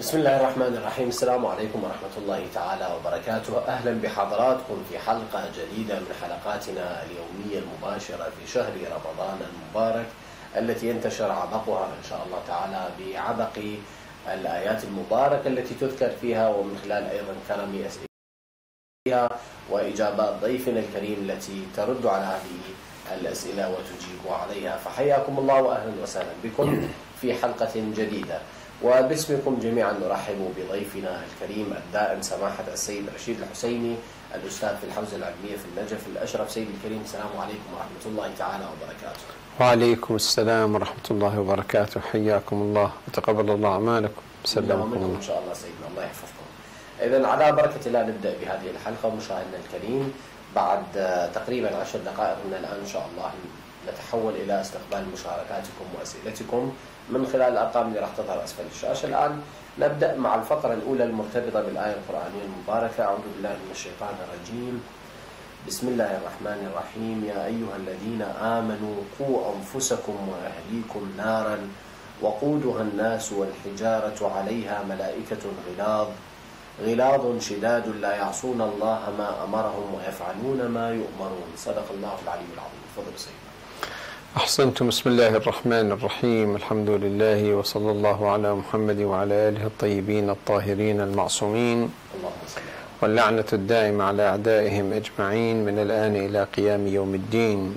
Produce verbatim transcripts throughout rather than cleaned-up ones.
بسم الله الرحمن الرحيم. السلام عليكم ورحمة الله تعالى وبركاته. أهلا بحضراتكم في حلقة جديدة من حلقاتنا اليومية المباشرة في شهر رمضان المبارك، التي ينتشر عبقها إن شاء الله تعالى بعبق الآيات المباركة التي تذكر فيها، ومن خلال أيضا كرم أسئلتها وإجابات ضيفنا الكريم التي ترد على هذه الأسئلة وتجيب عليها. فحياكم الله وأهلا وسهلا بكم في حلقة جديدة، وباسمكم جميعا نرحب بضيفنا الكريم الدائم سماحة السيد رشيد الحسيني، الأستاذ في الحوزة العلمية في النجف الأشرف. سيد الكريم، السلام عليكم ورحمة الله تعالى وبركاته. وعليكم السلام ورحمة الله وبركاته. حياكم الله وتقبل الله أعمالكم. سلامكم إن شاء الله سيدنا، الله يحفظكم. إذن على بركة الله نبدأ بهذه الحلقة. مشاهدنا الكريم، بعد تقريبا عشر دقائق من الآن إن شاء الله نتحول إلى استقبال مشاركاتكم وأسئلتكم من خلال الأرقام اللي راح تظهر أسفل الشاشة. الآن نبدأ مع الفقرة الأولى المرتبطة بالآية القرآنية المباركة. أعوذ بالله من الشيطان الرجيم. بسم الله الرحمن الرحيم. يا أيها الذين آمنوا قوا أنفسكم وأهليكم نارا وقودها الناس والحجارة عليها ملائكة غلاظ غلاظ شداد لا يعصون الله ما أمرهم ويفعلون ما يؤمرون. صدق الله العلي العظيم. تفضل سيدنا. أحسنتم. بسم الله الرحمن الرحيم. الحمد لله وصلى الله على محمد وعلى آله الطيبين الطاهرين المعصومين، اللهم صل على واللعنة الدائمة على أعدائهم أجمعين من الآن إلى قيام يوم الدين.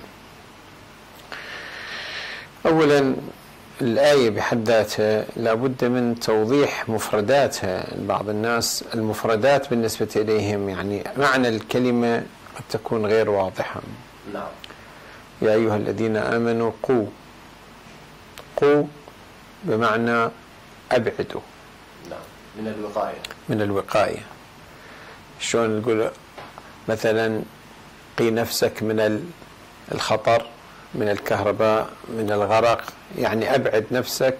أولا، الآية بحد ذاتها لابد من توضيح مفرداتها. بعض الناس المفردات بالنسبة إليهم يعني معنى الكلمة قد تكون غير واضحة. نعم. يا أيها الذين آمنوا قوا، قوا بمعنى أبعدوا. نعم، من الوقاية. من الوقاية. شلون نقول مثلا قي نفسك من الخطر، من الكهرباء، من الغرق، يعني أبعد نفسك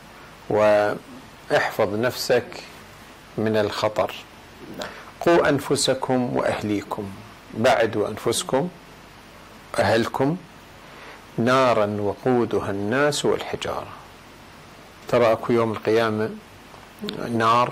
واحفظ نفسك من الخطر. نعم. قوا أنفسكم وأهليكم، بعدوا أنفسكم أهلكم نارا وقودها الناس والحجارة. ترى أكو يوم القيامة نار،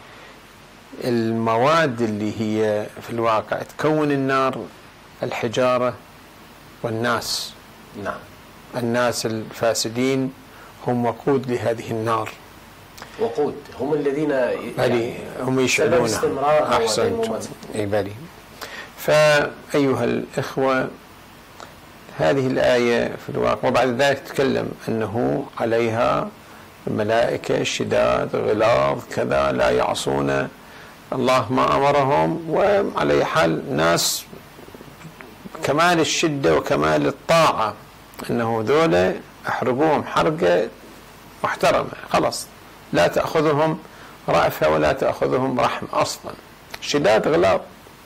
المواد اللي هي في الواقع تكون النار الحجارة والناس. نعم. الناس الفاسدين هم وقود لهذه النار. وقود هم الذين يعني هم يشعلونها. أحسنتم. اي بلي. فأيها الإخوة، هذه الآية في الواقع وبعد ذلك تتكلم أنه عليها ملائكة شداد غلاظ كذا لا يعصون الله ما أمرهم، وعلى حال ناس كمال الشدة وكمال الطاعة، أنه ذولا أحرقوهم حرقة محترمة، خلاص لا تأخذهم رأفة ولا تأخذهم رحمة أصلا. شداد غلاظ.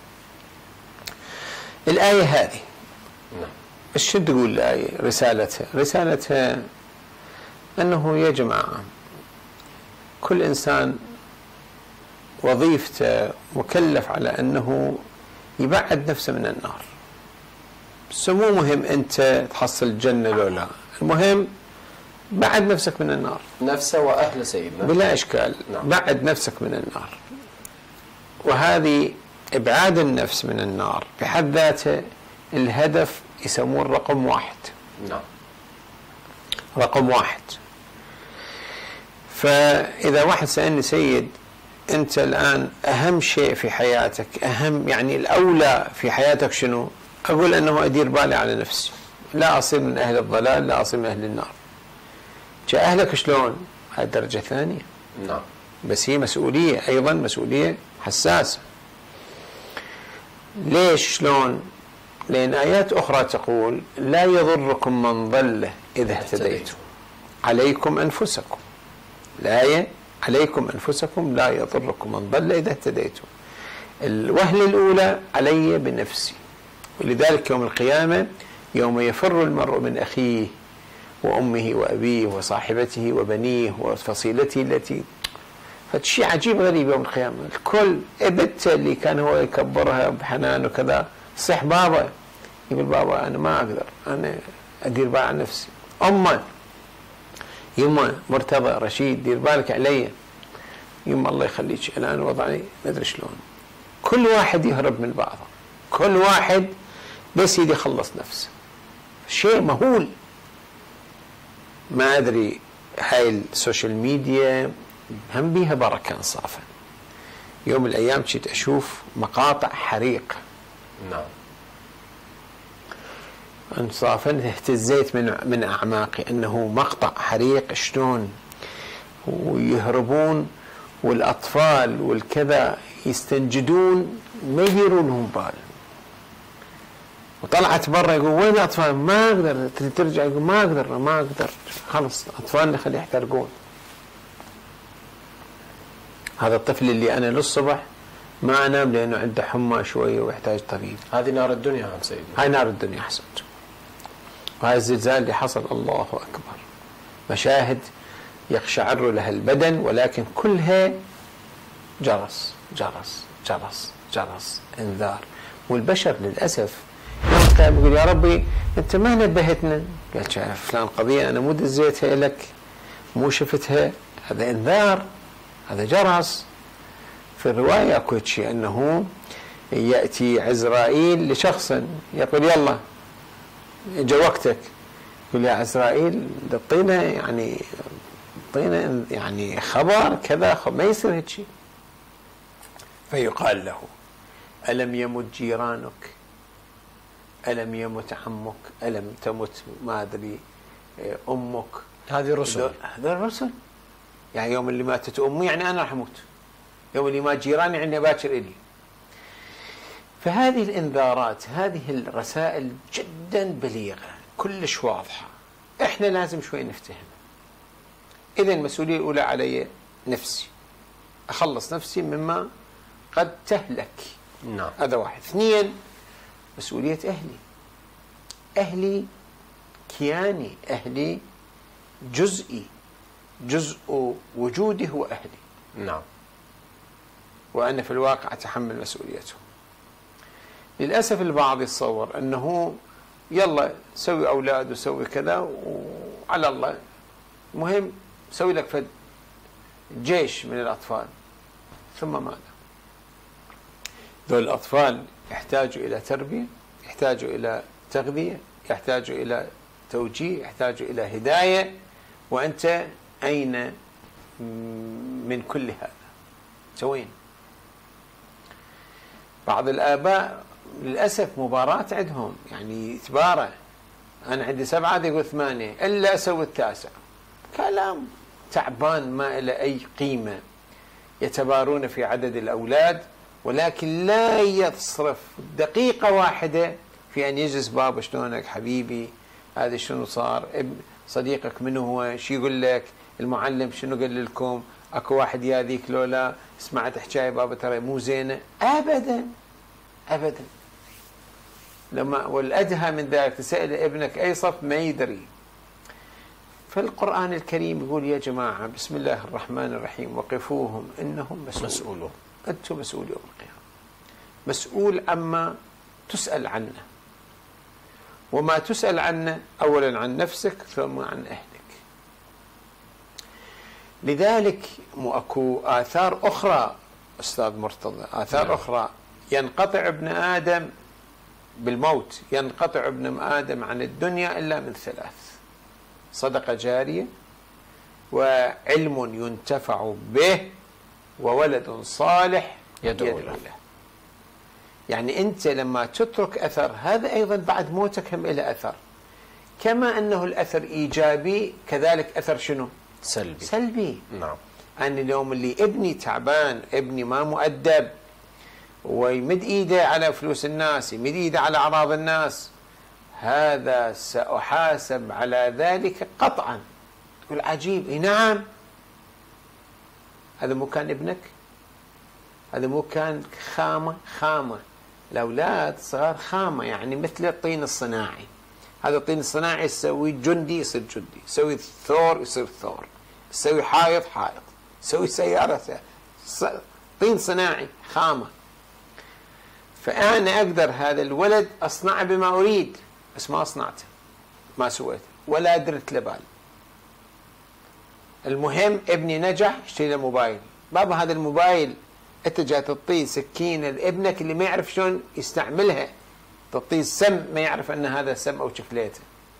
الآية هذه ايش شو تقول الآية؟ رسالتها رسالتها أنه يا جماعة كل إنسان وظيفته مكلف على أنه يبعد نفسه من النار. بس مو مهم أنت تحصل الجنة لو لا، المهم بعد نفسك من النار. نفسه وأهل سيدنا بلا إشكال. نعم. بعد نفسك من النار. وهذه إبعاد النفس من النار بحد ذاته الهدف يسمون رقم واحد. نعم. رقم واحد. فإذا واحد سألني سيد أنت الآن أهم شيء في حياتك، أهم يعني الأولى في حياتك شنو؟ أقول أنه أدير بالي على نفسي، لا أصير من أهل الضلال، لا أصير من أهل النار. جاء أهلك شلون؟ هذه درجة ثانية. نعم. بس هي مسؤولية أيضا، مسؤولية حساسة. ليش شلون؟ لأن آيات أخرى تقول لا يضركم من ضل إذا اهتديتم، عليكم أنفسكم. الآية عليكم أنفسكم لا يضركم من ضل إذا اهتديتم. الوهلة الأولى علي بنفسي، ولذلك يوم القيامة يوم يفر المرء من أخيه وأمه وأبيه وصاحبته وبنيه وفصيلته التي فشيء عجيب غريب. يوم القيامة الكل ابته اللي كان هو يكبرها بحنان وكذا صح بابا، يقول بابا أنا ما أقدر، أنا أدير بالي على نفسي. أمه يما مرتضى رشيد دير بالك علي، يما الله يخليك الآن وضعي ما أدري شلون. كل واحد يهرب من بعضه، كل واحد بس يدي يخلص نفسه. شيء مهول. ما أدري هاي السوشيال ميديا هم بيها بركة إنصافا. يوم من الأيام كنت أشوف مقاطع حريق. نعم. انصافا اهتزيت من من أعماقي أنه مقطع حريق شلون ويهربون، والأطفال والكذا يستنجدون ما يديرون لهم بال. وطلعت برا يقول وين الأطفال؟ ما أقدر. ترجع يقول ما أقدر ما أقدر خلص أطفالنا خلي يحترقون. هذا الطفل اللي أنا للصبح ما أنام لأنه عنده حمى شوية ويحتاج طبيب. هذه نار الدنيا عم سيدي. هاي نار الدنيا. أحسنت. وهذا الزلزال اللي حصل الله أكبر، مشاهد يقشعر لها البدن، ولكن كلها جرس جرس جرس جرس انذار. والبشر للأسف يوم القيامة يقول يا ربي أنت ما نبهتنا. قال شايف فلان قضية أنا مو دزيتها لك، مو شفتها، هذا انذار، هذا جرس. في الرواية أكو شيء أنه يأتي عزرائيل لشخص يقول يلا اجا وقتك، يقول يا عزرائيل تعطينا يعني تعطينا يعني خبر كذا، ما يصير هيك شيء. فيقال له ألم يمت جيرانك؟ ألم يمت عمك؟ ألم تمت ما أدري أمك؟ هذه رسل. هذا الرسل. يعني يوم اللي ماتت أمي يعني أنا راح أموت، يوم اللي مات جيراني يعني باكر إلي. فهذه الإنذارات، هذه الرسائل جدا بليغة كلش واضحة، إحنا لازم شوي نفتهم. إذا المسؤولية الأولى علي نفسي، أخلص نفسي مما قد تهلك. نعم. هذا واحد. اثنين، مسؤولية أهلي. أهلي كياني، أهلي جزئي، جزء وجودي هو أهلي. نعم. وأنا في الواقع أتحمل مسؤوليتهم. للأسف البعض يتصور أنه يلا سوي أولاد وسوي كذا وعلى الله، مهم سوي لك فد جيش من الأطفال. ثم ماذا؟ ذول الأطفال يحتاجوا إلى تربية، يحتاجوا إلى تغذية، يحتاجوا إلى توجيه، يحتاجوا إلى هداية. وأنت أين من كل هذا؟ سوين؟ بعض الآباء للأسف مباراة عندهم، يعني يتبارى، أنا عندي سبعة يقول ثمانية إلا أسوي التاسع. كلام تعبان ما له أي قيمة. يتبارون في عدد الأولاد، ولكن لا يصرف دقيقة واحدة في أن يجلس بابا شلونك حبيبي، هذا شنو صار، ابن صديقك منو هو، شو يقول لك، المعلم شنو قال لكم، اكو واحد يا ذيك لولا سمعت حكايه بابا ترى مو زينه. ابدا ابدا. لما والادهى من ذلك تسال ابنك اي صف ما يدري. فالقرآن الكريم يقول يا جماعه بسم الله الرحمن الرحيم وقفوهم انهم مسؤولون. مسؤولون. انتم مسؤول يوم القيامه. مسؤول عما تسال عنه، وما تسال عنه اولا عن نفسك ثم عن اهلك. لذلك اكو آثار أخرى أستاذ مرتضى، آثار نعم. أخرى. ينقطع ابن آدم بالموت، ينقطع ابن آدم عن الدنيا إلا من ثلاث: صدقة جارية، وعلم ينتفع به، وولد صالح يدعو له. يعني أنت لما تترك أثر، هذا أيضا بعد موتك هم إلى أثر. كما أنه الأثر إيجابي، كذلك أثر شنو؟ سلبي. سلبي. نعم. أنا اليوم اللي ابني تعبان، ابني ما مؤدب، ويمد إيده على فلوس الناس، يمد إيده على أعراض الناس، هذا سأحاسب على ذلك قطعا. تقول عجيب. اي نعم. هذا مو كان ابنك؟ هذا مو كان خامة؟ خامة. الأولاد صغار خامة، يعني مثل الطين الصناعي. هذا الطين الصناعي يسوي جندي يصير جندي، يسوي ثور يصير ثور، يسوي حائط حائط، يسوي سيارة. طين صناعي خامة. فأنا أقدر هذا الولد أصنعه بما أريد، بس ما أصنعته، ما سويته، ولا درت له بال. المهم ابني نجح، اشتري له موبايل، بابا هذا الموبايل انت جاي تعطيه سكينه لابنك اللي ما يعرف شلون يستعملها، تعطيه سم ما يعرف ان هذا سم او شكليته.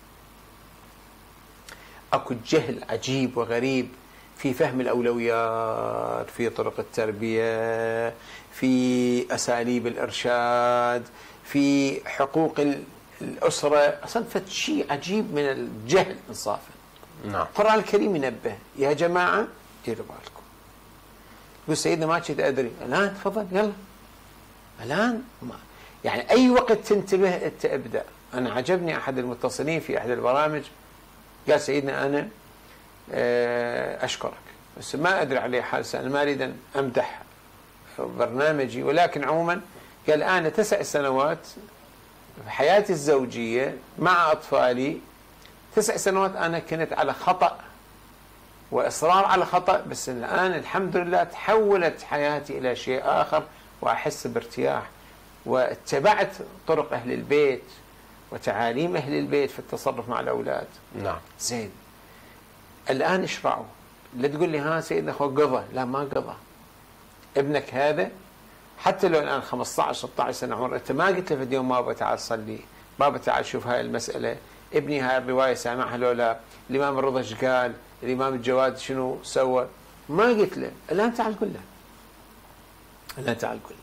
اكو جهل عجيب وغريب في فهم الاولويات، في طرق التربيه، في اساليب الارشاد، في حقوق الاسره، اصلا فد شيء عجيب من الجهل انصافا. نعم. القرآن الكريم ينبه يا جماعه ديروا بالكم. يقول سيدنا ما كنت ادري، الان تفضل يلا الان ما. يعني اي وقت تنتبه انت ابدا. انا عجبني احد المتصلين في احد البرامج قال سيدنا انا اشكرك بس ما ادري عليه حال، انا ما اريد ان امدح برنامجي، ولكن عموما قال انا تسع سنوات في حياتي الزوجيه مع اطفالي، تسع سنوات انا كنت على خطأ واصرار على خطأ، بس الان الحمد لله تحولت حياتي الى شيء اخر واحس بارتياح، واتبعت طرق اهل البيت وتعاليم اهل البيت في التصرف مع الاولاد. نعم. زين. الان اشرعوا، لا تقول لي ها سيدنا اخو قضى، لا ما قضى. ابنك هذا حتى لو الان خمسة عشر ستة عشر سنه عمره، انت ما قلت له في اليوم بابا تعال صلي، بابا تعال شوف هاي المساله، ابني هاي الروايه سامعها لو لا، الامام الرضا ايش قال، الامام الجواد شنو سوى، ما قلت له، الان تعال قل له. الان تعال قل له.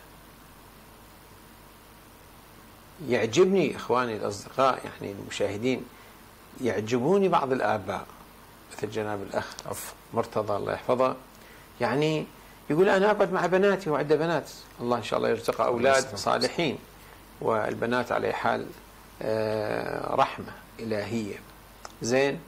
يعجبني اخواني الاصدقاء يعني المشاهدين، يعجبوني بعض الاباء مثل جناب الاخ مرتضى الله يحفظه، يعني يقول انا اقعد مع بناتي وعنده بنات، الله ان شاء الله يرزق اولاد صالحين، والبنات على حال آه رحمه الهيه. زين.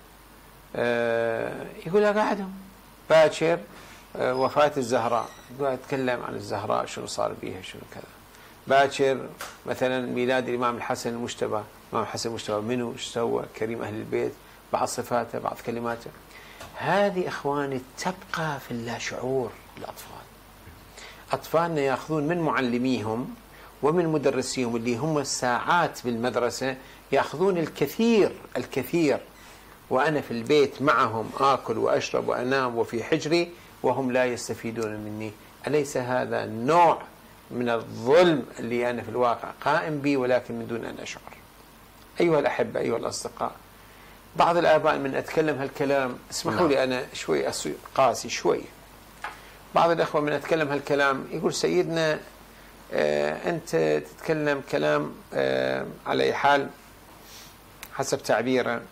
آه يقول اقعدهم باكر آه وفاه الزهراء، يقول اتكلم عن الزهراء شنو صار بيها شنو كذا. باكر مثلا ميلاد الامام الحسن المجتبى، الامام الحسن المجتبى منو ايش سوى، كريم اهل البيت، بعض صفاته بعض كلماته. هذه اخواني تبقى في اللاشعور. الاطفال اطفالنا ياخذون من معلميهم ومن مدرسيهم اللي هم الساعات بالمدرسه، ياخذون الكثير الكثير، وانا في البيت معهم اكل واشرب وانام وفي حجري وهم لا يستفيدون مني. اليس هذا نوع من الظلم اللي أنا في الواقع قائم به ولكن من دون أن أشعر؟ أيها الأحبة أيها الأصدقاء، بعض الآباء من أتكلم هالكلام اسمحوا لي أنا شوي قاسي شوي، بعض الأخوة من أتكلم هالكلام يقول سيدنا آه أنت تتكلم كلام آه على أي حال حسب تعبيره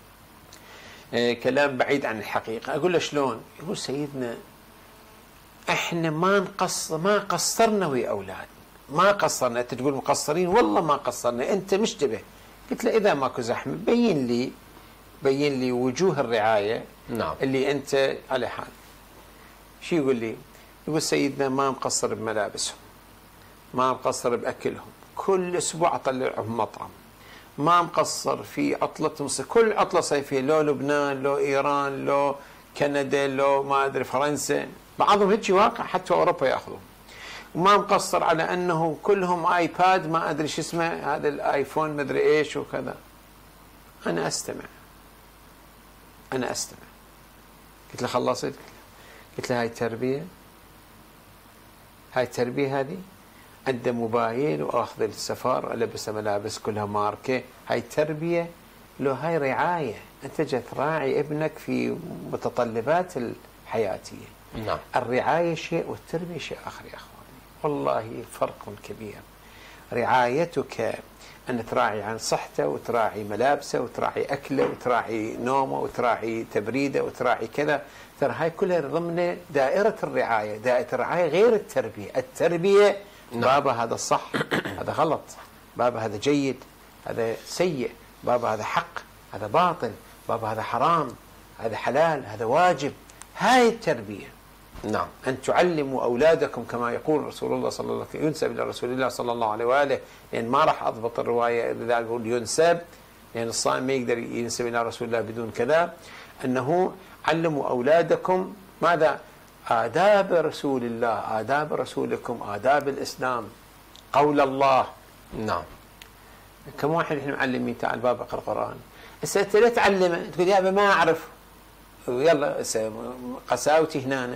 آه كلام بعيد عن الحقيقة. أقول له شلون؟ يقول سيدنا احنا ما نقصر ما قصرنا ويا اولادنا، ما قصرنا. انت تقول مقصرين، والله ما قصرنا، انت مشتبه. قلت له اذا ماكو زحمه بين لي بين لي وجوه الرعايه. نعم. اللي انت على حال. شو يقول لي؟ يقول سيدنا ما مقصر بملابسهم، ما مقصر باكلهم، كل اسبوع اطلعهم مطعم، ما مقصر في عطلتهم، كل عطله صيفيه لو لبنان لو ايران لو كندا لو ما ادري فرنسا، بعضهم هيك واقع حتى اوروبا ياخذون. وما مقصر على انه كلهم ايباد ما ادري شو اسمه هذا الايفون ما ادري ايش وكذا. انا استمع انا استمع قلت له خلصت؟ قلت له هاي التربيه هاي التربيه هذه عنده موبايل واخذ السفر البسه ملابس كلها ماركه، هاي التربيه لو هاي رعايه، انت جاي تراعي ابنك في متطلبات الحياتيه. نعم. الرعاية شيء والتربية شيء آخر يا أخواني، والله فرق كبير. رعايتك أن تراعي عن صحته وتراعي ملابسه وتراعي أكله وتراعي نومه وتراعي تبريده وتراعي كذا، ترى هاي كلها ضمن دائرة الرعاية. دائرة الرعاية غير التربية. التربية نعم. بابا هذا صح هذا غلط، بابا هذا جيد هذا سيء، بابا هذا حق هذا باطل، بابا هذا حرام هذا حلال هذا واجب. هاي التربية. نعم. أن تعلموا أولادكم كما يقول رسول الله صلى الله عليه وسلم، ينسب إلى رسول الله صلى الله عليه وآله، لأن ما راح أضبط الرواية إذا أقول ينسب، لأن الصائم ما يقدر ينسب إلى رسول الله بدون كذا. أنه علموا أولادكم ماذا؟ آداب رسول الله، آداب رسولكم، آداب الإسلام، قول الله. نعم. كم واحد احنا معلمين تعال بابا اقرأ القرآن، هسه أنت لا تعلمه تقول يا أبا ما أعرف، يلا قساوتي هنا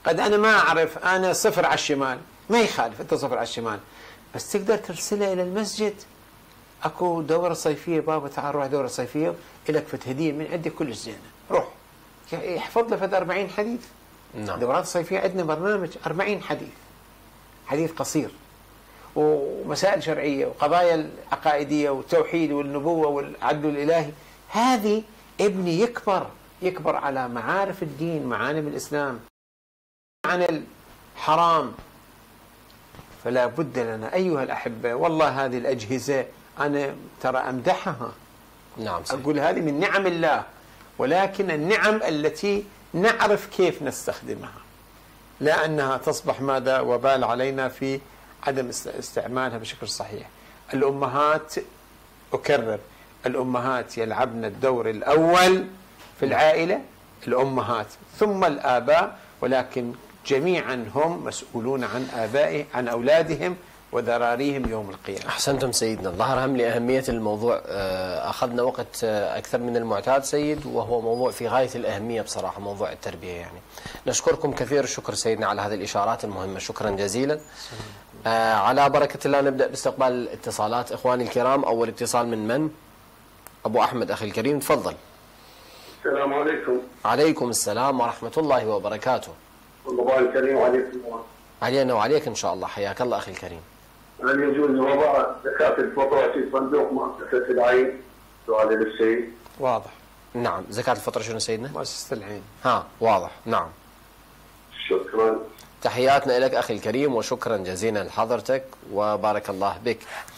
قد أنا ما أعرف، أنا صفر على الشمال، ما يخالف أنت صفر على الشمال، بس تقدر ترسلها إلى المسجد. أكو دورة صيفية بابا تعال روح دورة صيفية إلك فت هدية من عندي كلش زينة، روح يحفظ له فت أربعين حديث. نعم. دورات صيفية عندنا برنامج أربعين حديث، حديث قصير ومسائل شرعية وقضايا عقائدية والتوحيد والنبوة والعدل الإلهي. هذه ابني يكبر يكبر على معارف الدين، معالم الإسلام، عن الحرام. فلا بد لنا أيها الأحبة، والله هذه الأجهزة أنا ترى أمدحها، نعم صحيح. أقول هذه من نعم الله، ولكن النعم التي نعرف كيف نستخدمها، لا أنها تصبح ماذا وبال علينا في عدم استعمالها بشكل صحيح. الأمهات، أكرر، الأمهات يلعبن الدور الأول في العائلة، الأمهات ثم الآباء، ولكن جميعا هم مسؤولون عن آبائهم عن أولادهم وذراريهم يوم القيامة. أحسنتم سيدنا. ظهر هم لأهمية الموضوع، أخذنا وقت أكثر من المعتاد سيد، وهو موضوع في غاية الأهمية بصراحة، موضوع التربية يعني. نشكركم كثير الشكر سيدنا على هذه الإشارات المهمة، شكرا جزيلا. آه على بركة الله نبدأ باستقبال الاتصالات إخواني الكرام. أول اتصال من من؟ أبو أحمد أخي الكريم، تفضل. السلام عليكم. عليكم السلام ورحمة الله وبركاته. رمضان الكريم وعليكم السلام. علينا وعليك إن شاء الله، حياك الله أخي الكريم. هل يجوز وضع زكاة الفطرة في صندوق مؤسسة العين؟ سؤالي للسيد. واضح. نعم، زكاة الفطر شنو سيدنا؟ مؤسسة العين. ها واضح. نعم. شكرا. تحياتنا لك أخي الكريم وشكرا جزيلا لحضرتك وبارك الله بك.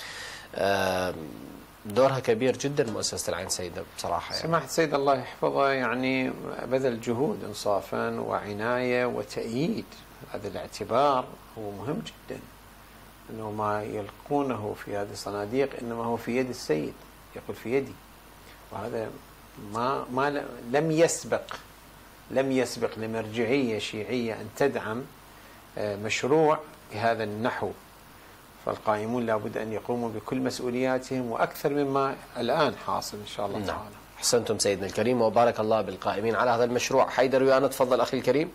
دورها كبير جدا مؤسسة العين سيدنا بصراحة يعني. سماحة سيد الله يحفظه يعني بذل جهود إنصافا وعناية وتأييد. هذا الاعتبار هو مهم جدا، أنه ما يلقونه في هذه الصناديق إنما هو في يد السيد، يقول في يدي، وهذا ما ما لم يسبق لم يسبق لمرجعية شيعية أن تدعم مشروع بهذا النحو. فالقائمون لابد أن يقوموا بكل مسؤولياتهم وأكثر مما الآن حاصل إن شاء الله نعم. تعالى. أحسنتم سيدنا الكريم وبارك الله بالقائمين على هذا المشروع. حيدر ويانا، تفضل أخي الكريم.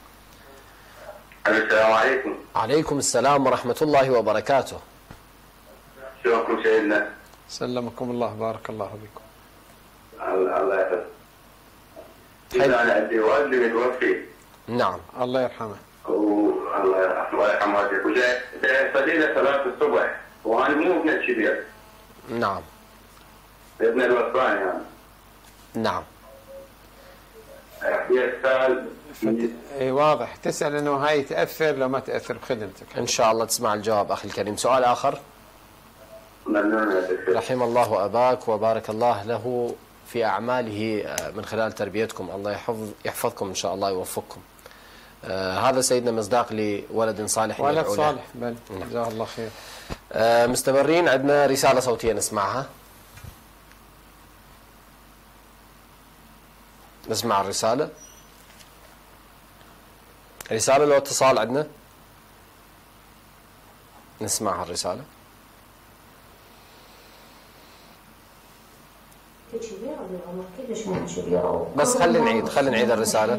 السلام عليكم. عليكم السلام ورحمة الله وبركاته. شلونكم سيدنا؟ سلمكم الله، بارك الله بكم. الله يحفظك. إذا أنا عندي والدي متوفي. نعم. الله يرحمه. والله الله يرحم والديك. وجاي فضيلة صلاة الصبح وأنا مو ابن الكبير. نعم. ابن الوصفاني يعني. نعم. يسأل. اي واضح، تسأل انه هاي تأثر لو ما تأثر بخدمتك. ان شاء الله تسمع الجواب اخي الكريم. سؤال اخر. رحم الله اباك وبارك الله له في اعماله من خلال تربيتكم، الله يحفظ يحفظكم ان شاء الله يوفقكم. آه هذا سيدنا مصداق لولد صالح. ولد صالح بل جزاه الله خير. آه مستمرين، عندنا رسالة صوتية نسمعها. نسمع الرسالة. رسالة لو اتصال عندنا نسمعها الرسالة. بس خلي نعيد خلي نعيد الرسالة.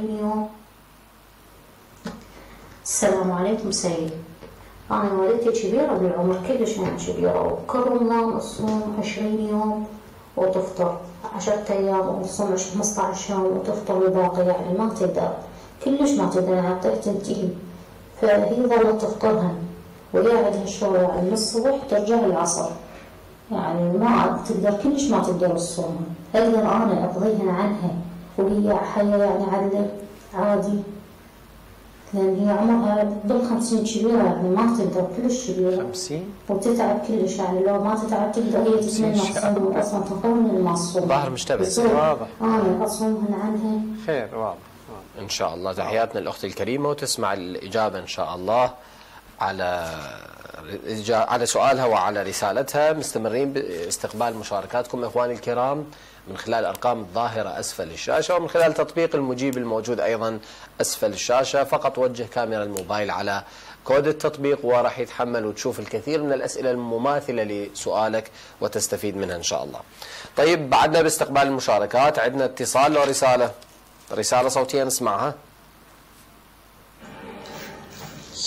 السلام عليكم سيد، أنا والدتي كبيرة بالعمر كلش ما كبيرة، وكل رمضان تصوم عشرين يوم وتفطر عشرة أيام، وتصوم خمسة عشر يوم وتفطر الباقي، يعني ما تقدر كلش ما تقدر، يعني أعطيها تنتهي. فهي ظلت تفطرها ويا عندها الشغل يعني من الصبح ترجع العصر، يعني ما تقدر كلش ما تقدر تصومها. أقدر أنا أقضيها عنها وهي حية يعني عدل عادي، لأن هي عمرها بالخمسين كبيرة، يعني ما تقدر كلش كبيرة. خمسين؟ وتتعب كلش، يعني لو ما تتعب تقدر هي تتمنى تصوم أصلا تفضل من ما تصوم. ظاهر مشتبه. واضح. أنا أصومهن عنها. خير واضح. إن شاء الله. تحياتنا الأخت الكريمة، وتسمع الإجابة إن شاء الله على على سؤالها وعلى رسالتها. مستمرين باستقبال مشاركاتكم إخواني الكرام من خلال الأرقام الظاهرة أسفل الشاشة، ومن خلال تطبيق المجيب الموجود أيضا أسفل الشاشة. فقط وجه كاميرا الموبايل على كود التطبيق وراح يتحمل وتشوف الكثير من الأسئلة المماثلة لسؤالك وتستفيد منها إن شاء الله. طيب، بعدنا باستقبال المشاركات عندنا اتصال ورسالة. رسالة صوتية نسمعها.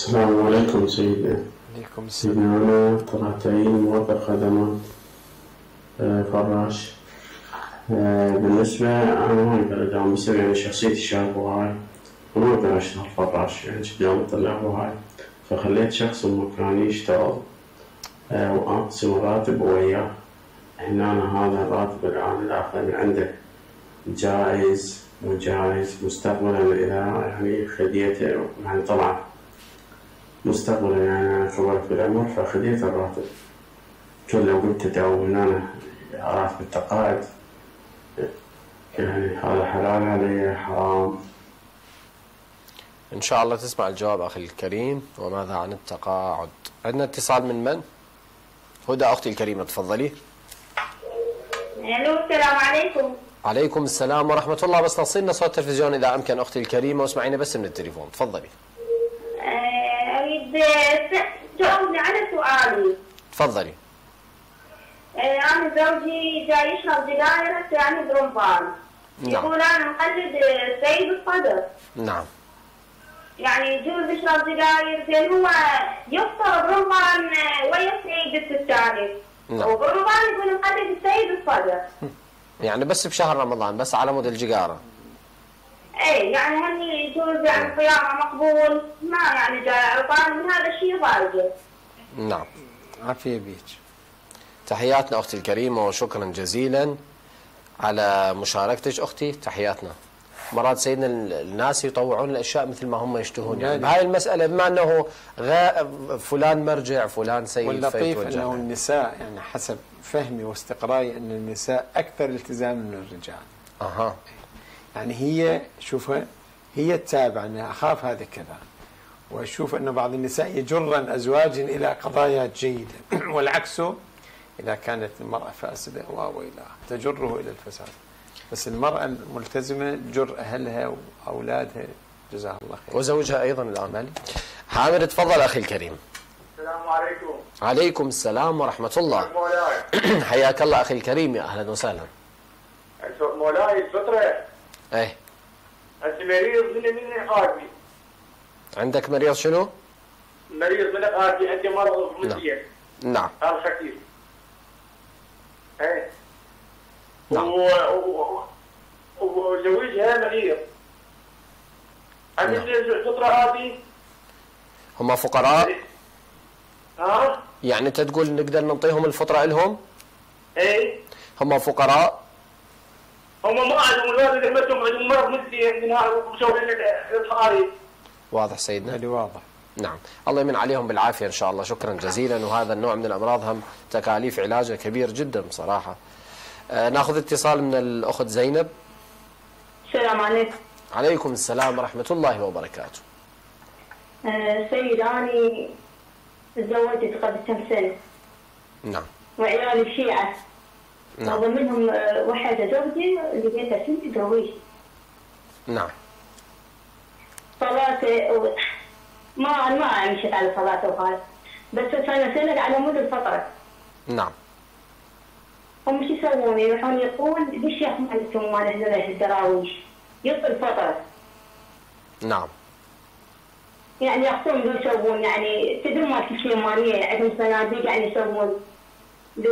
السلام عليكم سيدنا. عليكم السلام. سيدنا أنا طلعت عين موظف خدمات فراش. بالنسبة أنا ما أقدر أداوم بسبب يعني شخصيتي شاب وهاي، وما أقدر أشتغل فراش يعني قدام الطلاب وهاي، فخليت شخص بمكاني يشتغل وأقسم الراتب وياه. هنا أنا هذا الراتب الآن اللي آخذه من عنده جائز مو جائز مستقبلا إذا يعني خديته، يعني طبعا مستقبلا يعني أنا كبرت بالعمر فخديت الراتب كله وقلت أداوم من أنا راتب التقاعد، يعني هذا حلال علي حرام؟ إن شاء الله تسمع الجواب أخي الكريم. وماذا عن التقاعد؟ عندنا اتصال من من؟ هدى أختي الكريمة تفضلي. الو السلام عليكم. عليكم السلام ورحمة الله. بس نصينا صوت التلفزيون إذا أمكن أختي الكريمة واسمعينا بس من التليفون. تفضلي. أريد تجاوبني على سؤالي. تفضلي. أنا زوجي جاي يشرب سجاير يعني برمضان. نعم. يقول أنا مقلد السيد الصدر. نعم. يعني يجوز يشرب سجاير زين هو يفطر برمضان ويا السيد الثالث. نعم. وبرمضان يقول مقلد السيد الصدر. يعني بس بشهر رمضان بس على مود الجيجارة. ايه يعني هل يجوز يعني صيامه مقبول؟ ما يعني جاي عرفان من هذا الشيء ضايقه. نعم. عافية بيك. تحياتنا أختي الكريمة وشكرا جزيلا على مشاركتك أختي. تحياتنا. مرات سيدنا الناس يطوعون الأشياء مثل ما هم يشتهون يعني بهاي المسألة، بما أنه غا فلان مرجع فلان سيد. واللطيف أنه النساء يعني حسب فهمي واستقرائي أن النساء أكثر التزاما من الرجال. أها. يعني هي شوفها هي التابعة، أنا أخاف هذا كذا، وأشوف أن بعض النساء يجرن أزواج إلى قضايا جيدة والعكس إذا كانت المرأة فاسدة وإلى تجره إلى الفساد. بس المرأة الملتزمة تجر أهلها وأولادها جزاها الله خير. وزوجها أيضا الآن. مالي. حامد تفضل أخي الكريم. السلام عليكم. عليكم السلام ورحمة الله. مولاي. حياك الله أخي الكريم، يا أهلا وسهلا. مولاي الفطرة. إيه. أنت مريض من من قلبي. عندك مريض شنو؟ مريض من قلبي، عندي مرض مزيان. نعم. هذا خفيف. إيه. نعم. وزوجها مريض. عندي الفطرة هذه. هم فقراء؟ ها؟ يعني أنت تقول نقدر نعطيهم الفطرة لهم؟ إيه. هم فقراء؟ هم ما عندهم الوالد يمتهم عندهم مرض مزيان من هذا ومسوي الخارج. واضح سيدنا؟ هذه واضح. نعم. الله يمن عليهم بالعافية إن شاء الله. شكرا جزيلا. وهذا النوع من الأمراض هم تكاليف علاجه كبير جدا بصراحة. آه ناخذ اتصال من الأخت زينب. السلام عليكم. عليكم السلام ورحمة الله وبركاته. أه سيد أنا تزوجت قبل كم سنة. نعم. وعيالي شيعة. نعم. ومن منهم واحدة زوجي لقيتها سنتي تزوجت. نعم. صلاته ما أنا ما عايشت على صلاته وهذا، بس أنا سنة على مود الفترة. نعم. هم شو يسوون؟ يروحون يقول بالشيخ مالتهم مال هذول الدراويش يطل فترة. نعم. يعني ياخذون دو يسوون يعني تدري مال السليمانية عندهم صناديق يعني يسوون دو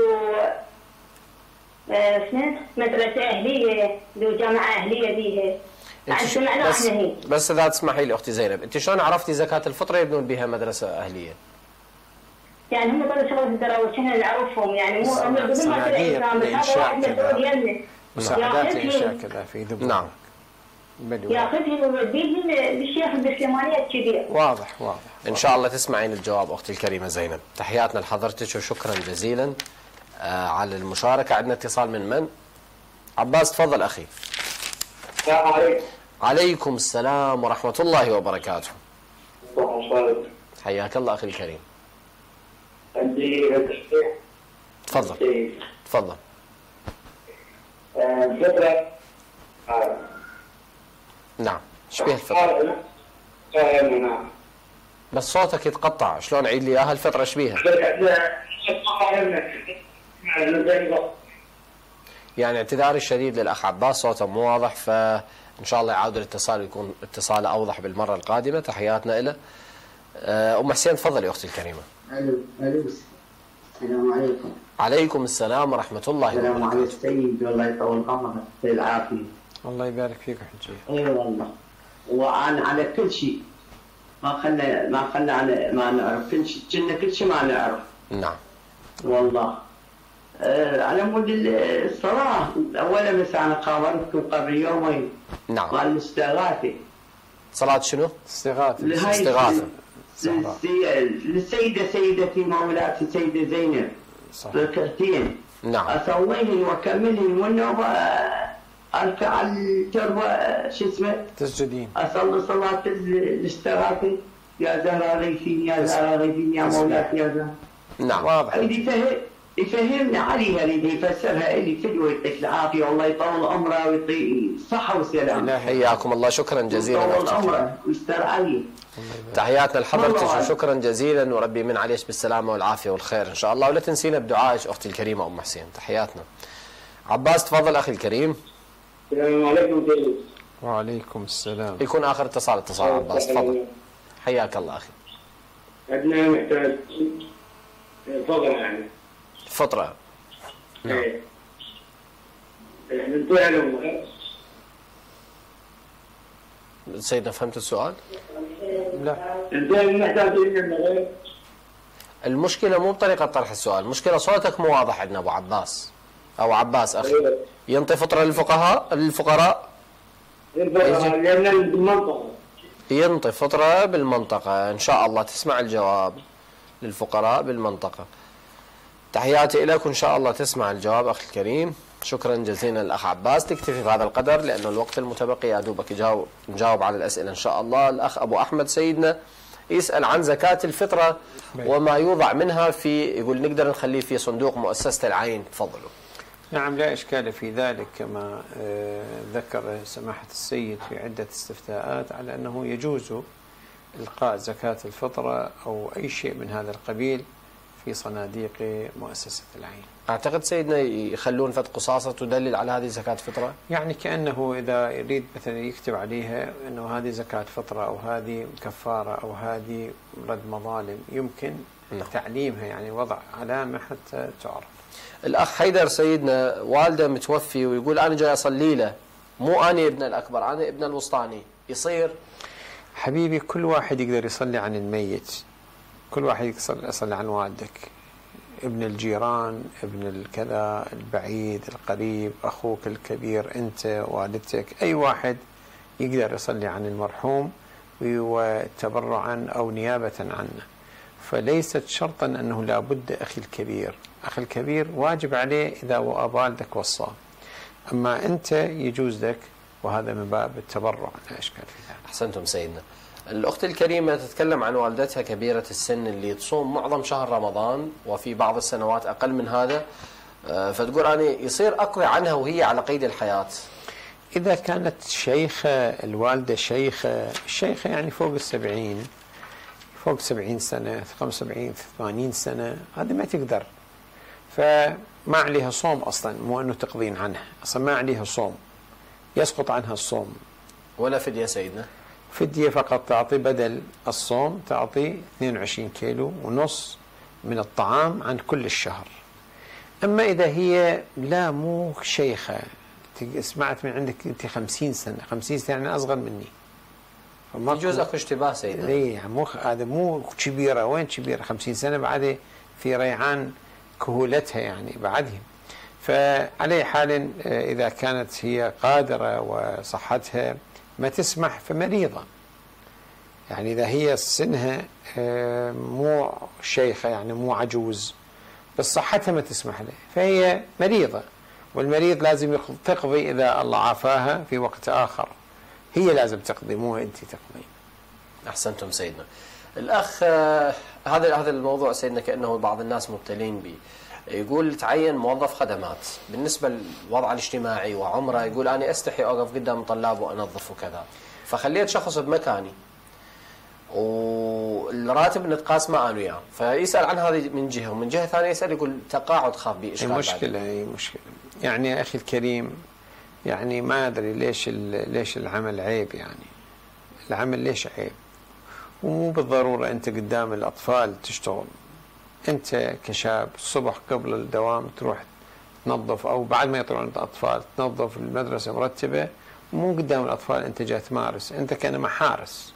آه شنو مدرسة أهلية دو جامعة أهلية بيها. يعني سمعنا بس, احنا هيك. بس إذا تسمحي لي أختي زينب، أنت شلون عرفتي زكاة الفطر يبنون بها مدرسة أهلية؟ يعني هم ضلوا شغل الدراويش احنا نعرفهم يعني مو هم بدون ما صناديق لإنشاء كذا، مساعدات لإنشاء كذا في ذبح. نعم. ياخذهم ويوديهم بالشيخ بالسليمانية الكبير. واضح واضح. إن شاء الله تسمعين الجواب أختي الكريمة زينب. تحياتنا لحضرتك وشكرا جزيلا آه على المشاركة. عندنا اتصال من من؟ عباس تفضل أخي. السلام عليكم. عليكم السلام ورحمة الله وبركاته. الله حياك الله أخي الكريم. عندي تفضل. تفضل. الفطرة. نعم. ايش بيها الفطرة؟ نعم. بس صوتك يتقطع، شلون عيد لي اياها الفطرة ايش بيها؟ يعني اعتذاري الشديد للأخ عباس صوته مو واضح، فإن شاء الله يعود الاتصال ويكون اتصاله أوضح بالمرة القادمة. تحياتنا له. أم حسين تفضلي أختي الكريمة. الو الو السلام عليكم. عليكم السلام ورحمة الله وبركاته. السلام عليكم سيد، والله يطول عمرك بالعافية. الله يبارك فيك حجي. اي والله، وأنا على كل شيء ما خلى ما خلى على ما نعرف كل شيء، كنا كل شيء ما نعرف. نعم. والله آه على مود الصلاة أولا بس أنا خابرتكم قبل يومين. نعم. مال الاستغاثة. صلاة شنو؟ استغاثة. استغاثة. للسيدة سيدتي مولاتي السيدة زينب. صحيح. ركعتين. نعم. أسويهن وأكملهن والنوبة أركع التربة شو اسمه؟ تسجدين. أصلي صلاة الاستغاثة. يا زهرة غيثين يا زهرة غيثين يا مولاتي يا زهرة. نعم. واضح. يفهم يفهمني عليها اللي يفسرها اللي فدوى يعطيك العافية والله يطول عمره ويعطيه صحة وسلام. حياكم الله، شكرا جزيلا. يطول عمره ويستر عليه. تحياتنا لحضرتك وشكرا جزيلا، وربي من عليك بالسلامة والعافية والخير إن شاء الله، ولا تنسينا بدعائك أختي الكريمة أم حسين. تحياتنا. عباس تفضل أخي الكريم. السلام عليكم سيد. وعليكم السلام. يكون آخر اتصال اتصال عباس تفضل. حياك الله أخي. عندنا محتاج فقرة يعني. فطرة. نعم. احنا نطلع لهم. سيدنا فهمت السؤال؟ لا. المشكلة مو بطريقة طرح السؤال، المشكلة صوتك مو واضح عندنا أبو عباس أو عباس أخي. ينطي فطرة للفقهاء للفقراء؟ بالمنطقة. ينطي فطرة بالمنطقة، إن شاء الله تسمع الجواب للفقراء بالمنطقة. تحياتي لك وإن شاء الله تسمع الجواب أخي الكريم. شكرا جزيلا الأخ عباس. تكتفي بهذا القدر لأنه الوقت المتبقي يا دوبك يجاوب نجاوب على الأسئلة إن شاء الله. الأخ أبو أحمد سيدنا يسأل عن زكاة الفطرة وما يوضع منها في، يقول نقدر نخليه في صندوق مؤسسة العين. تفضلوا. نعم، لا إشكال في ذلك، كما ذكر سماحة السيد في عدة استفتاءات على أنه يجوز إلقاء زكاة الفطرة أو أي شيء من هذا القبيل في صناديق مؤسسة العين. أعتقد سيدنا يخلون فت قصاصة تدلل على هذه زكاة فطرة، يعني كأنه إذا يريد مثلا يكتب عليها أنه هذه زكاة فطرة أو هذه كفارة أو هذه رد مظالم، يمكن نعم. تعليمها، يعني وضع علامة حتى تعرف. الأخ حيدر سيدنا والده متوفي ويقول أنا جاي أصلي له، مو أنا ابن الأكبر، أنا ابن الوسطاني، يصير؟ حبيبي كل واحد يقدر يصلي عن الميت، كل واحد يصلي عن والدك، ابن الجيران، ابن الكذا، البعيد، القريب، أخوك الكبير، أنت، والدتك، أي واحد يقدر يصلي عن المرحوم وتبرعا أو نيابة عنه. فليست شرطا أنه لا بد أخي الكبير، أخي الكبير واجب عليه إذا والدك وصاه، أما أنت يجوز لك، وهذا من باب التبرع لا إشكال في ذلك. أحسنتم سيدنا. الأخت الكريمة تتكلم عن والدتها كبيرة السن اللي تصوم معظم شهر رمضان وفي بعض السنوات أقل من هذا، فتقول أنا يصير أقضي عنها وهي على قيد الحياة. إذا كانت شيخة الوالدة، شيخة الشيخة يعني فوق السبعين، فوق سبعين سنة، خمسة وسبعين، ثمانين سنة، هذه ما تقدر، فما عليها صوم أصلا، مو أنه تقضين عنها، أصلا ما عليها صوم، يسقط عنها الصوم. ولا فدية سيدنا؟ فدية فقط تعطي بدل الصوم، تعطي اثنين وعشرين كيلو ونص من الطعام عن كل الشهر. أما إذا هي لا مو شيخة، سمعت من عندك أنت خمسين سنة، خمسين سنة يعني أصغر مني، يجوز أكو اشتباه سيدنا. ليه مو هذا مو كبيرة، وين كبيرة؟ خمسين سنة بعد في ريعان كهولتها يعني بعدهم. فعلى حال إذا كانت هي قادرة وصحتها ما تسمح فمريضة، يعني إذا هي سنها مو شيخة يعني مو عجوز بس صحتها ما تسمح لها فهي مريضة، والمريض لازم تقضي إذا الله عافاها في وقت آخر، هي لازم تقضي مو أنت تقضي. أحسنتم سيدنا. الأخ هذا هذا الموضوع سيدنا كأنه بعض الناس مبتلين به، يقول تعين موظف خدمات بالنسبة للوضع الاجتماعي وعمره، يقول أنا أستحي أوقف قدام طلاب وأنظف وكذا، فخليت شخص بمكاني والراتب نتقاسم أنا وياه، فيسأل عن هذه من جهة، ومن جهة ثانية يسأل يقول تقاعد خاف به إشكال. مشكلة هي مشكلة يعني يا أخي الكريم، يعني ما أدري ليش ليش العمل عيب، يعني العمل ليش عيب؟ ومو بالضرورة أنت قدام الأطفال تشتغل، أنت كشاب الصبح قبل الدوام تروح تنظف، أو بعد ما يطلعون الأطفال تنظف المدرسة مرتبة، ومو قدام الأطفال أنت جاي تمارس، أنت كأنما حارس،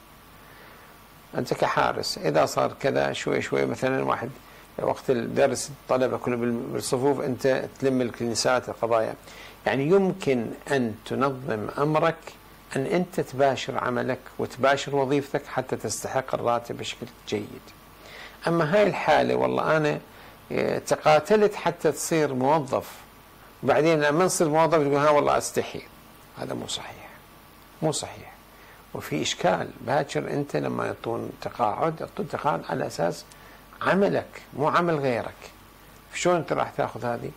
أنت كحارس. إذا صار كذا شوي شوي مثلا واحد وقت الدرس الطلبة كلهم بالصفوف أنت تلم الكنيسات القضايا، يعني يمكن أن تنظم أمرك أن أنت تباشر عملك وتباشر وظيفتك حتى تستحق الراتب بشكل جيد. أما هاي الحالة والله أنا تقاتلت حتى تصير موظف، وبعدين لما تصير موظف تقول ها والله أستحي، هذا مو صحيح، مو صحيح. وفي إشكال باكر أنت لما يعطون تقاعد يعطون تقاعد على أساس عملك مو عمل غيرك، شلون أنت راح تأخذ هذه؟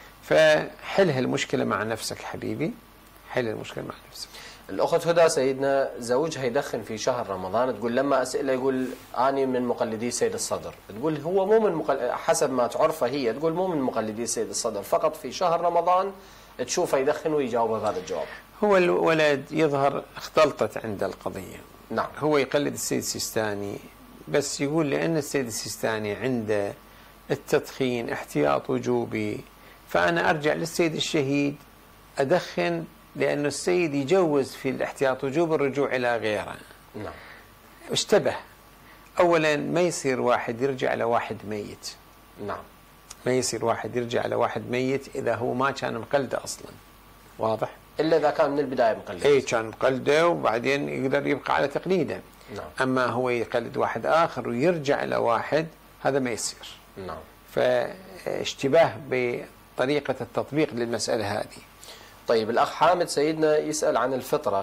فحل هالمشكلة مع نفسك حبيبي، حل المشكلة مع نفسك. الأخت هدى سيدنا زوجها يدخن في شهر رمضان، تقول لما أسئله يقول أني من مقلدي سيد الصدر، تقول هو مو من مقل... حسب ما تعرفه هي تقول مو من مقلدي سيد الصدر، فقط في شهر رمضان تشوفه يدخن ويجاوب بهذا الجواب. هو الولد يظهر اختلطت عند القضية. نعم. هو يقلد السيد السيستاني، بس يقول لأن السيد السيستاني عنده التدخين احتياط وجوبي، فأنا أرجع للسيد الشهيد أدخن، لأن السيد يجوز في الاحتياط وجوب الرجوع إلى غيره. نعم. اشتبه. أولا ما يصير واحد يرجع على واحد ميت. نعم. ما يصير واحد يرجع على واحد ميت إذا هو ما كان مقلده أصلا. واضح؟ إلا إذا كان من البداية مقلده. إيه كان مقلده وبعدين يقدر يبقى على تقليده. نعم. أما هو يقلد واحد آخر ويرجع إلى واحد، هذا ما يصير. نعم. فاشتباه بطريقة التطبيق للمسألة هذه. طيب الأخ حامد سيدنا يسأل عن الفطرة،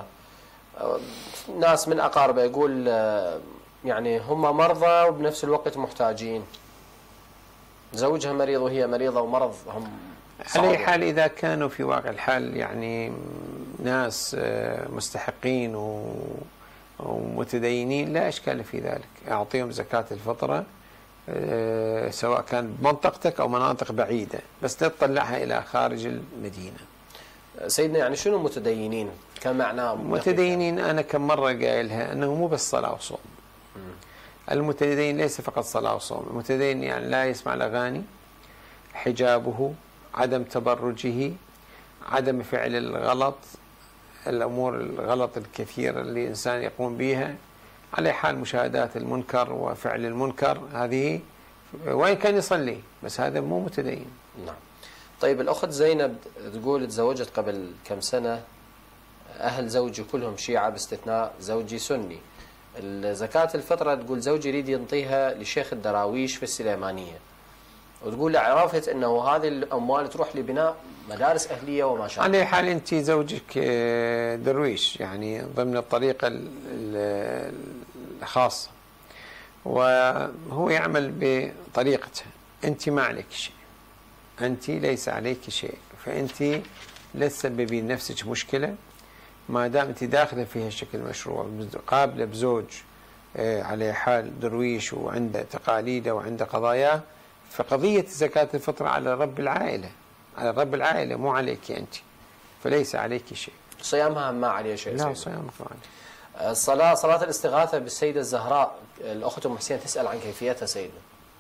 ناس من أقاربه يقول يعني هم مرضى وبنفس الوقت محتاجين، زوجها مريض وهي مريضة ومرض هم على أي حال إذا كانوا في واقع الحال يعني ناس مستحقين ومتدينين لا إشكال في ذلك، أعطيهم زكاة الفطرة سواء كان بمنطقتك أو مناطق بعيدة، بس لا تطلعها إلى خارج المدينة. سيدنا يعني شنو متدينين؟ كم معناه متدينين؟ أنا كم مرة قايلها أنه مو بس صلاة وصوم. المتدين ليس فقط صلاة وصوم، المتدين يعني لا يسمع الأغاني، حجابه، عدم تبرجه، عدم فعل الغلط، الأمور الغلط الكثيرة اللي الإنسان يقوم بها، على حال مشاهدات المنكر وفعل المنكر، هذه وين كان يصلي بس هذا مو متدين. نعم. طيب الأخت زينب تقول تزوجت قبل كم سنة، أهل زوجي كلهم شيعة باستثناء زوجي سني، زكاة الفطرة تقول زوجي يريد ينطيها لشيخ الدراويش في السليمانية، وتقول عرفت أنه هذه الأموال تروح لبناء مدارس أهلية وما شابه. على حال أنت زوجك درويش يعني ضمن الطريقة الخاصة وهو يعمل بطريقته، أنت ما عليك شيء، أنت ليس عليك شيء، فأنت لا تسببين نفسك مشكلة ما دام أنت داخلة فيها الشكل مشروع، قابلة بزوج على حال درويش وعنده تقاليده وعنده قضاياه، فقضية زكاة الفطرة على رب العائلة، على رب العائلة مو عليك أنت، فليس عليك شيء. صيامها ما عليه شيء؟ لا صيامك ما عليه. الصلاة صلاة الاستغاثة بالسيدة الزهراء، الأخت أم حسين تسأل عن كيفيتها سيدنا،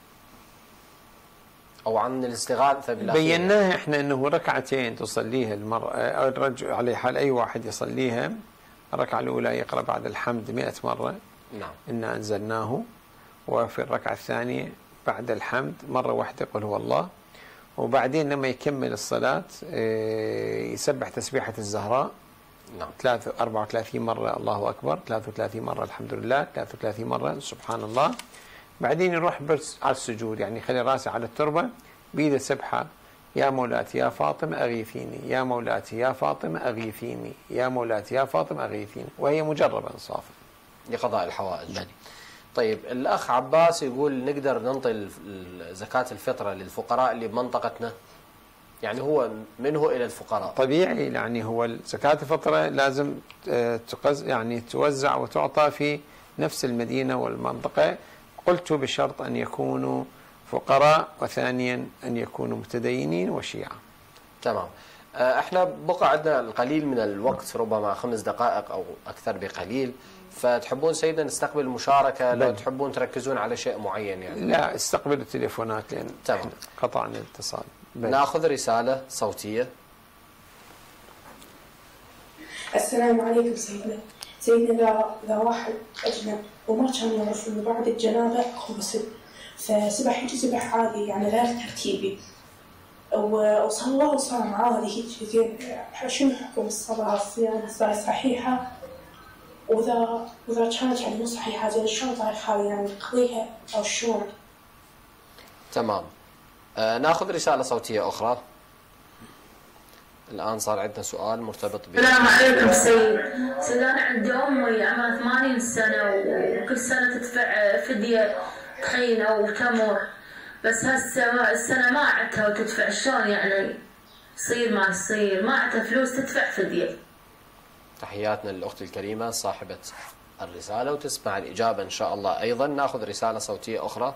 أو عن الاستغاثة بالله. بيناها إحنا أنه ركعتين تصليها المرأة أو الرجل على حال أي واحد يصليها، الركعة الأولى يقرأ بعد الحمد مئة مرة. نعم. إنا أنزلناه، وفي الركعة الثانية بعد الحمد مرة واحدة قل هو الله، وبعدين لما يكمل الصلاة يسبح تسبيحة الزهراء. نعم. أربعة وثلاثين مرة الله أكبر، ثلاثة وثلاثين مرة الحمد لله، ثلاثة وثلاثين مرة سبحان الله، بعدين يروح بس على السجود، يعني يخلي راسه على التربة بيده سبحة، يا مولاتي يا فاطمة أغيثيني، يا مولاتي يا فاطمة أغيثيني، يا مولاتي يا فاطمة أغيثيني، وهي مجربة انصافا لقضاء الحوائج. بني. طيب الأخ عباس يقول نقدر ننطي زكاة الفطرة للفقراء اللي بمنطقتنا، يعني هو منه إلى الفقراء. طبيعي، يعني هو زكاة الفطرة لازم تقز يعني توزع وتعطى في نفس المدينة والمنطقة، قلت بشرط أن يكونوا فقراء، وثانيا أن يكونوا متدينين وشيعة. تمام. احنا بقى عندنا القليل من الوقت، ربما خمس دقائق أو أكثر بقليل، فتحبون سيدنا نستقبل المشاركة لو تحبون تركزون على شيء معين يعني؟ لا، استقبلوا التليفونات لأن تمام. قطعنا الاتصال. ناخذ رسالة صوتية. السلام عليكم سيدنا. سيدنا إذا إذا واحد أجنب وما كان يعرف إنه بعد الجنابة غسل، فسبح هيك سبح عادي يعني غير ترتيبي، وصلى وصار عادي هيك زين، شنو حكم الصلاة؟ الصيام صحيحة؟ وإذا وإذا كانت يعني مو صحيحة زين شلون طريقة يعني نقضيها أو شلون؟ تمام. آه ناخذ رسالة صوتية أخرى. الآن صار عندنا سؤال مرتبط ب السلام عليكم سيد. سيد أنا عندي أمي عمرها ثمانين سنة وكل سنة تدفع فدية طحينة وتمر، بس هسه السنة ما عدتها وتدفع، شلون يعني يصير ما يصير؟ ما عدتها فلوس تدفع فدية. تحياتنا للأخت الكريمة صاحبة الرسالة وتسمع الإجابة إن شاء الله. أيضا ناخذ رسالة صوتية أخرى.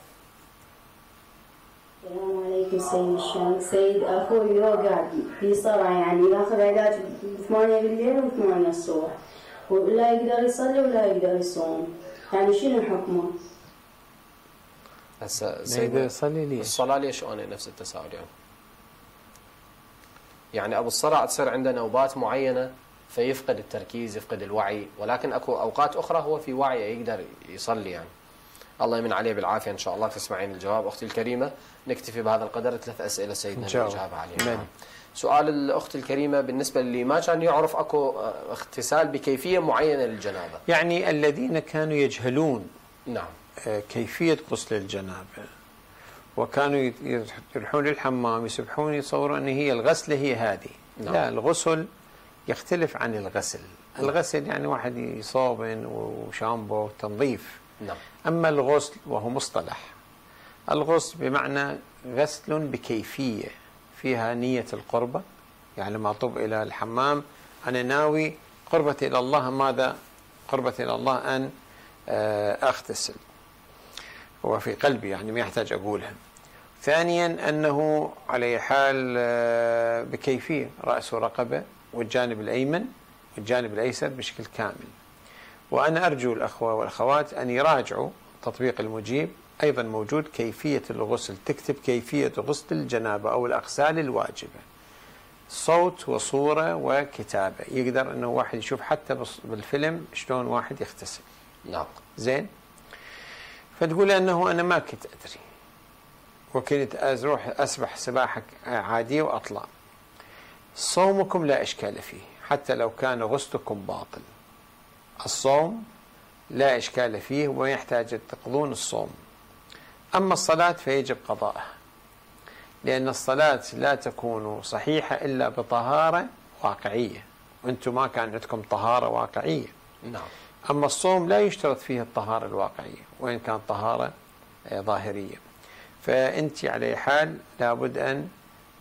السلام عليكم سيد الشام. سيد أخوي هو قاعد في صرع يعني ياخذ علاج ثمانية بالليل وثمانية الصبح، ولا يقدر يصلي ولا يقدر يصوم، يعني شنو حكمه؟ هسه سيد يصلي ليش؟ الصلاة ليش أنا نفس التساؤل يعني؟ يعني أبو الصرع تصير عنده نوبات معينة فيفقد التركيز، يفقد الوعي، ولكن أكو أوقات أخرى هو في وعي يقدر يصلي يعني. الله يمن عليه بالعافية إن شاء الله. تسمعين الجواب أختي الكريمة. نكتفي بهذا القدر. ثلاث أسئلة سيدنا الإجابة عليها. سؤال الأخت الكريمة بالنسبة اللي ما كان يعرف أكو اغتسال بكيفية معينة للجنابة، يعني الذين كانوا يجهلون نعم كيفية غسل الجنابة وكانوا يروحون للحمام يسبحون يتصورون أن هي الغسلة هي هذه. نعم. لا، الغسل يختلف عن الغسل. نعم. الغسل يعني واحد يصابن وشامبو وتنظيف. نعم. أما الغسل وهو مصطلح، الغسل بمعنى غسل بكيفية فيها نية القربة، يعني لما أطب إلى الحمام أنا ناوي قربة إلى الله. ماذا قربة إلى الله؟ أن أغتسل وفي قلبي، يعني ما يحتاج أقولها. ثانيا أنه على حال بكيفية رأس ورقبة والجانب الأيمن والجانب الأيسر بشكل كامل. وأنا أرجو الأخوة والأخوات أن يراجعوا تطبيق المجيب، أيضا موجود كيفية الغسل، تكتب كيفية غسل الجنابة أو الأغسال الواجبة، صوت وصورة وكتابة، يقدر أنه واحد يشوف حتى بالفيلم شلون واحد يغتسل. نعم. زين. فتقول أنه أنا ما كنت أدري وكنت أروح أسبح سباحة عادية وأطلع. صومكم لا إشكال فيه حتى لو كان غسلكم باطل. الصوم لا إشكال فيه ويحتاج تقضون الصوم. أما الصلاة فيجب قضاءها، لأن الصلاة لا تكون صحيحة إلا بطهارة واقعية، وأنتم ما كان عندكم طهارة واقعية. نعم. أما الصوم لا يشترط فيه الطهارة الواقعية وإن كان طهارة ظاهرية. فأنت على حال لابد أن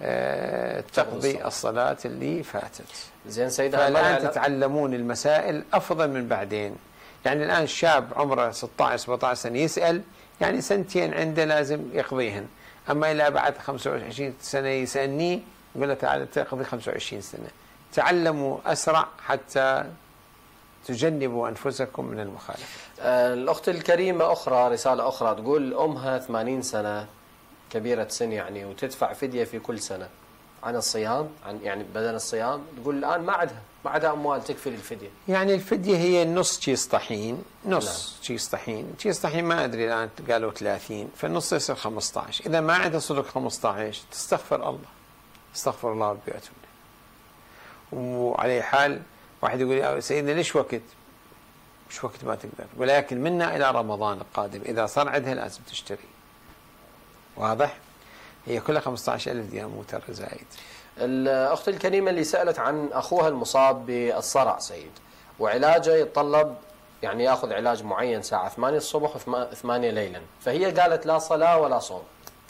تقضي الصلاة اللي فاتت. زين سيدنا، فالآن تتعلمون المسائل أفضل من بعدين. يعني الآن شاب عمره ستة عشر سبعة عشر سنة يسأل، يعني سنتين عنده لازم يقضيهن. أما إلا بعد خمسة وعشرين سنة يسألني يقول له تعال تقضي خمسة وعشرين سنة. تعلموا أسرع حتى تجنبوا أنفسكم من المخالفة. الأخت الكريمة أخرى رسالة أخرى تقول أمها ثمانين سنة كبيرة سن يعني وتدفع فدية في كل سنة عن الصيام، عن يعني بدل الصيام. تقول الآن ما عندها ما عندها أموال تكفي الفدية. يعني الفدية هي نص كيس طحين، نص نعم. كيس طحين، كيس طحين ما أدري الآن قالوا ثلاثين، فالنص يصير خمسة عشر. إذا ما عندها صدق خمسة عشر تستغفر الله، استغفر الله ربي وأتوب إليه. وعلى حال واحد يقول يا سيدنا ليش وقت؟ مش وقت ما تقدر، ولكن منا إلى رمضان القادم إذا صار عندها لازم تشتري. واضح؟ هي كلها خمسة عشر ألف درهم مو ترى زايد. الأخت الكريمة اللي سألت عن أخوها المصاب بالصرع سيد وعلاجه يتطلب يعني ياخذ علاج معين ساعة ثمانية الصبح وثمانية ليلا، فهي قالت لا صلاة ولا صوم.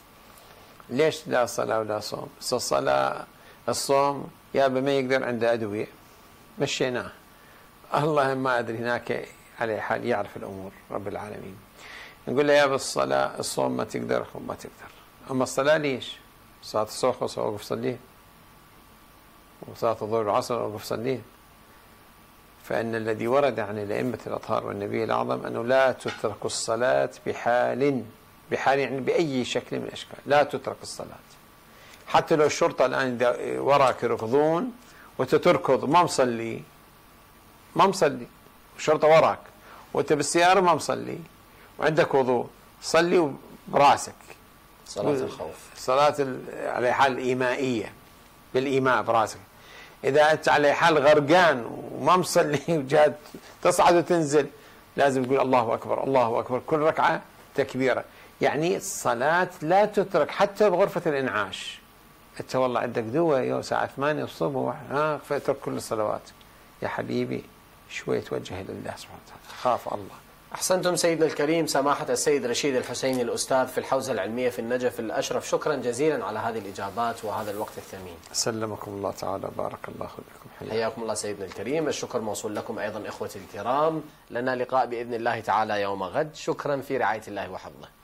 ليش لا صلاة ولا صوم؟ الصلاة الصوم يابا ما يقدر عنده أدوية مشيناه. الله ما أدري هناك على حال يعرف الأمور رب العالمين. نقول له يا بالصلاة الصوم ما تقدر ما تقدر. أما الصلاة ليش؟ صلاة الصبح وأوقف صليه، وصلاة الظهر والعصر وأوقف صليه. فإن الذي ورد عن الأئمة الأطهار والنبي الأعظم أنه لا تترك الصلاة بحال بحال يعني بأي شكل من الأشكال، لا تترك الصلاة. حتى لو الشرطة الآن وراك يركضون وتتركض ما مصلي ما مصلي، الشرطة وراك وأنت بالسيارة ما مصلي وعندك وضوء، صلي براسك صلاة الخوف، صلاة على حال إيمائية بالإيماء براسك. إذا أنت على حال غرقان وما مصلي وجاد تصعد وتنزل لازم تقول الله أكبر الله أكبر كل ركعة تكبيرة. يعني الصلاة لا تترك حتى بغرفة الإنعاش. أنت والله عندك دواء يوم الساعة ثمانية الصبح ها فاترك كل الصلوات. يا حبيبي شوي توجه لله سبحانه وتعالى، خاف الله. أحسنتم سيدنا الكريم سماحة السيد رشيد الحسيني الأستاذ في الحوزة العلمية في النجف الأشرف، شكرا جزيلا على هذه الإجابات وهذا الوقت الثمين. سلمكم الله تعالى، بارك الله فيكم. حياكم الله سيدنا الكريم. الشكر موصول لكم أيضا إخوتي الكرام. لنا لقاء بإذن الله تعالى يوم غد. شكرا في رعاية الله وحفظه.